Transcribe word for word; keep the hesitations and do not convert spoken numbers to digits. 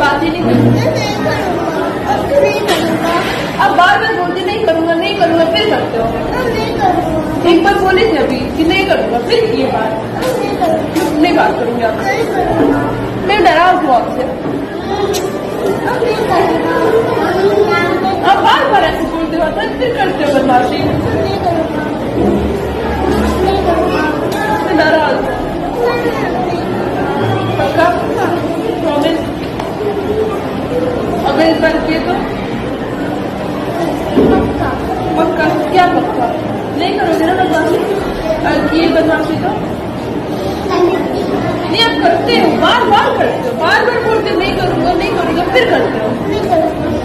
बात ही नहीं करूँगी। अब बार बार बोलती नहीं करूँगा नहीं करूँगा, फिर करते हो। एक बार बोली थी अभी कि नहीं करूँगा, फिर ये बात नहीं बात करूँगी आपसे। मैं डरा हूँ आपसे। अब बार बार ऐसे बोलते हो फिर करते हो बदमाशी। मैं डरा हूँ पक्का, प्रॉमिस। अगर इस बार किए तो पक्का। क्या पक्का? नहीं करोगे ना बदमाशी? किए बदमाशी तो नहीं, आप करते हो, बार बार करते हो, बार बार बोलते हो नहीं करूँगा नहीं करूँगा, फिर करते हो।